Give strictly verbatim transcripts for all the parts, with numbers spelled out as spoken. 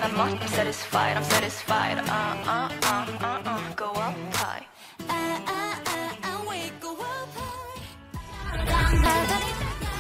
when I'm up, I'm satisfied, I'm satisfied. Uh, uh, uh, uh, uh, go up high. Uh, uh, uh, uh, we go up high.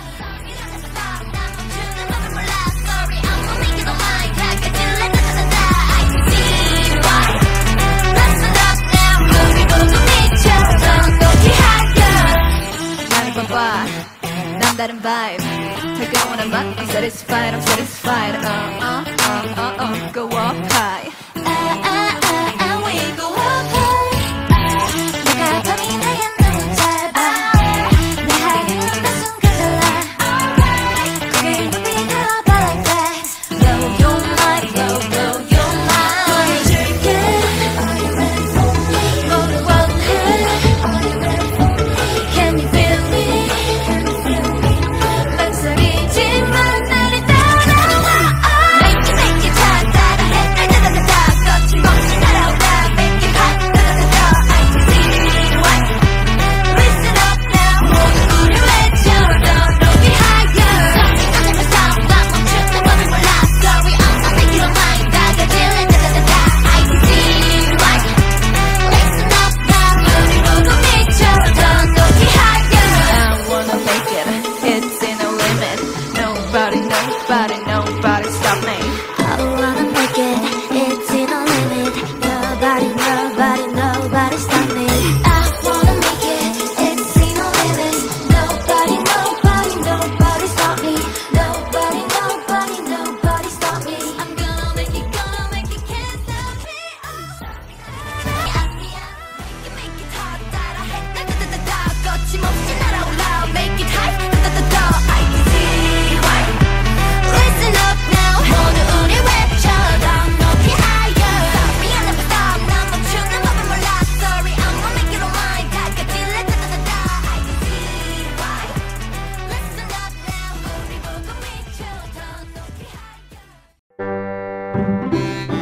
남다른 vibe 다가오는 맛 I'm satisfied I'm satisfied uh uh uh uh uh go up high uh uh uh uh we go up high 내가 밤이 나의 너무 짧아 내 하루는 나 순간 달라 고개를 높이 들어봐 like that blow your mind blow blow your mind 보여줄게 Are you ready for me 모두 원해 Are you ready for me Can you feel me Nobody, nobody stop me. I wanna make it, it's in a limit. Nobody, nobody, nobody stop me. I wanna make it, it's in a limit. Nobody, nobody, nobody stop me. Nobody, nobody, nobody stop me. I'm gonna make it, gonna make it, can't stop me. Make it hot, 따라해, 따다다다다. 거침없이 날아올라, make it high, 따다다다. I T Z Y. Listen up now 모두 우리 외쳐 더 높이 higher Stop me I never stop 난 멈추는 법을 몰라 Sorry I'ma make it all mine 다 같이 let's da-da-da-da I T Z Y Listen up now 우리 보고 미쳐 더 높이 higher